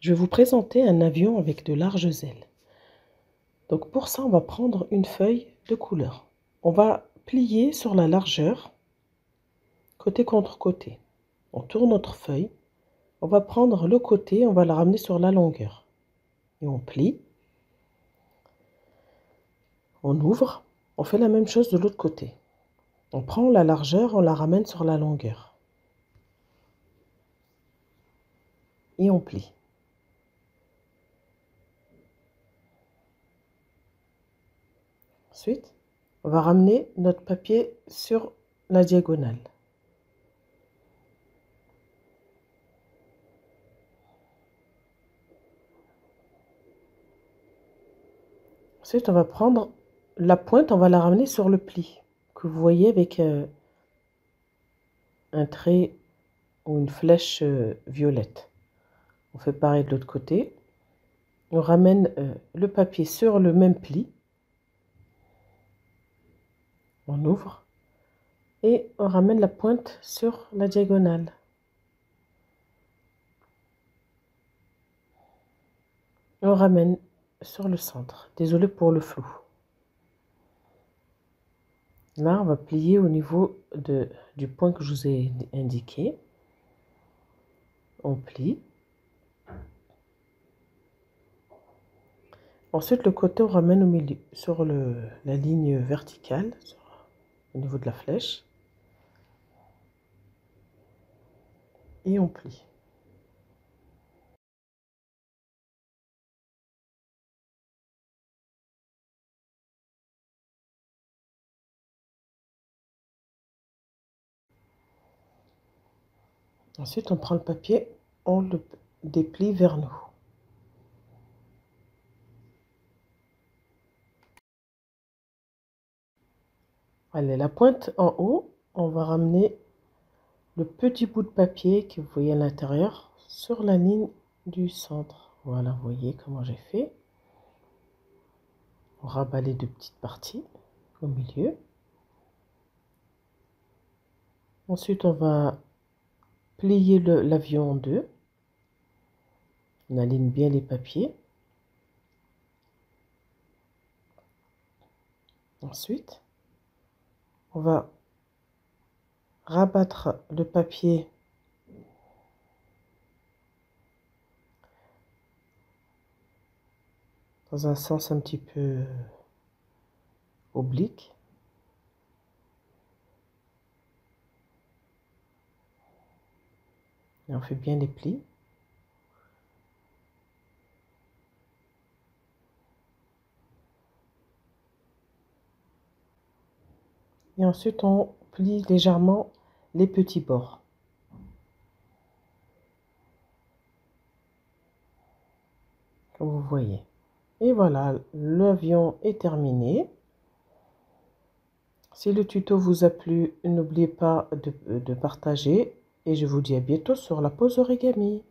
Je vais vous présenter un avion avec de larges ailes. Donc pour ça, on va prendre une feuille de couleur. On va plier sur la largeur, côté contre côté. On tourne notre feuille. On va prendre le côté, on va la ramener sur la longueur. Et on plie. On ouvre. On fait la même chose de l'autre côté. On prend la largeur, on la ramène sur la longueur. Et on plie. Ensuite, on va ramener notre papier sur la diagonale. Ensuite, on va prendre la pointe, on va la ramener sur le pli que vous voyez avec un trait ou une flèche violette. On fait pareil de l'autre côté. On ramène le papier sur le même pli. On ouvre et on ramène la pointe sur la diagonale. On ramène sur le centre. Désolé pour le flou. Là, on va plier au niveau du point que je vous ai indiqué. On plie. Ensuite, le côté, on ramène au milieu, sur la ligne verticale, au niveau de la flèche. Et on plie. Ensuite, on prend le papier, on le déplie vers nous. Allez, la pointe en haut, on va ramener le petit bout de papier que vous voyez à l'intérieur sur la ligne du centre. Voilà, vous voyez comment j'ai fait. On rabat les deux petites parties au milieu. Ensuite, on va plier l'avion en deux. On aligne bien les papiers. Ensuite, on va rabattre le papier dans un sens un petit peu oblique. Et on fait bien les plis. Et ensuite, on plie légèrement les petits bords. Comme vous voyez. Et voilà, l'avion est terminé. Si le tuto vous a plu, n'oubliez pas de partager. Et je vous dis à bientôt sur la pause origami.